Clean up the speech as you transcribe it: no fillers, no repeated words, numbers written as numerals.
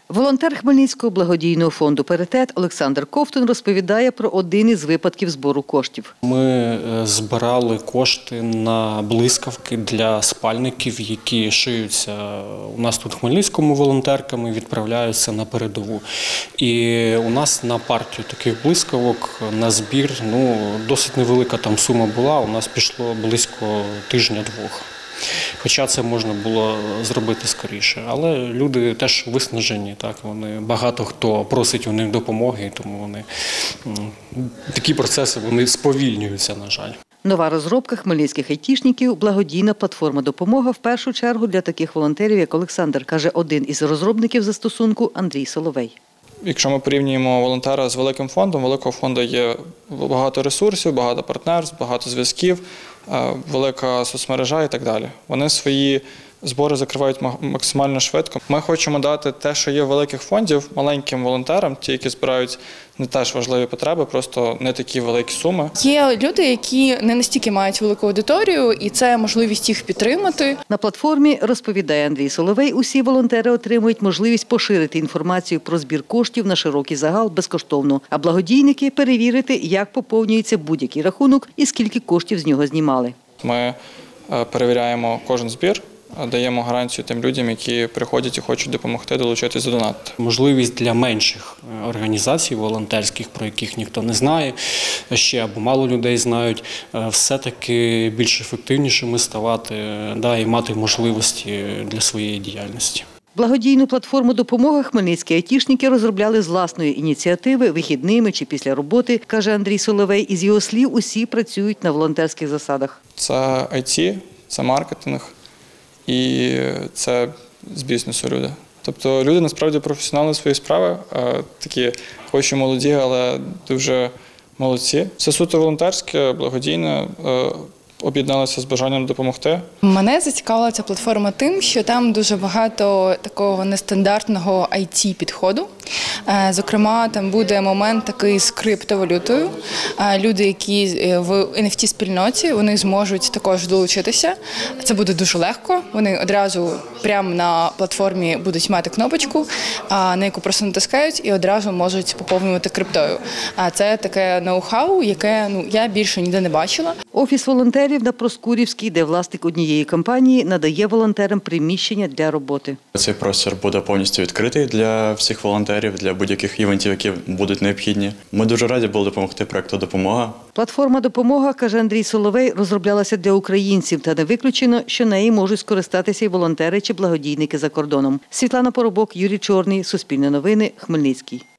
Волонтер Хмельницького благодійного фонду «Паритет» Олександр Ковтун розповідає про один із випадків збору коштів. Ми збирали кошти на блискавки для спальників, які шиються у нас тут в Хмельницькому волонтерками, відправляються на передову. І у нас на партію таких блискавок на збір, досить невелика там сума була, у нас пішло близько тижня-двох. Хоча це можна було зробити скоріше, але люди теж виснажені, так, багато хто просить у них допомоги, тому такі процеси сповільнюються, на жаль. Нова розробка хмельницьких айтішників – благодійна платформа «Допомога» в першу чергу для таких волонтерів, як Олександр, каже один із розробників застосунку Андрій Соловей. Якщо ми порівнюємо волонтера з великим фондом, великого фонду є багато ресурсів, багато партнерств, багато зв'язків, велика соцмережа і так далі. Вони свої збори закривають максимально швидко. Ми хочемо дати те, що є в великих фондів, маленьким волонтерам, ті, які збирають не теж важливі потреби, просто не такі великі суми. Є люди, які не настільки мають велику аудиторію, і це можливість їх підтримати. На платформі, розповідає Андрій Соловей, усі волонтери отримують можливість поширити інформацію про збір коштів на широкий загал безкоштовно, а благодійники – перевірити, як поповнюється будь-який рахунок і скільки коштів з нього знімали. Ми перевіряємо кожен збір, даємо гарантію тим людям, які приходять і хочуть допомогти долучитись до донату. Можливість для менших організацій волонтерських, про яких ніхто не знає, ще або мало людей знають, все-таки більш ефективнішими ставати і мати можливості для своєї діяльності. Благодійну платформу «Допомога» хмельницькі айтішники розробляли з власної ініціативи, вихідними чи після роботи, каже Андрій Соловей. Із його слів, усі працюють на волонтерських засадах. Це IT, це маркетинг і це з бізнесу люди. Тобто люди насправді професіонали своєї справи, такі хоч і молоді, але дуже молодці. Це суто волонтерське, благодійне, об'єдналися з бажанням допомогти. Мене зацікавила ця платформа тим, що там дуже багато такого нестандартного IT-підходу. Зокрема, там буде момент такий з криптовалютою. Люди, які в NFT-спільноті, вони зможуть також долучитися. Це буде дуже легко. Вони одразу прямо на платформі будуть мати кнопочку, на яку просто натискають і одразу можуть поповнювати криптою. Це таке ноу-хау, яке я більше ніде не бачила. Офіс волонтерів на Проскурівській, де власник однієї компанії надає волонтерам приміщення для роботи. Цей простір буде повністю відкритий для всіх волонтерів, для будь-яких івентів, які будуть необхідні. Ми дуже раді були допомогти проєкту «Допомога». Платформа «Допомога», каже Андрій Соловей, розроблялася для українців, та не виключено, що неї можуть скористатися і волонтери чи благодійники за кордоном. Світлана Поробок, Юрій Чорний, Суспільне новини, Хмельницький.